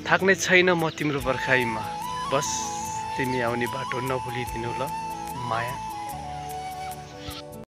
थाक्ने छैन म तिम्रो पर्खाइमा, बस तिमी आउने बाटो नभुलिदिनु ल माया।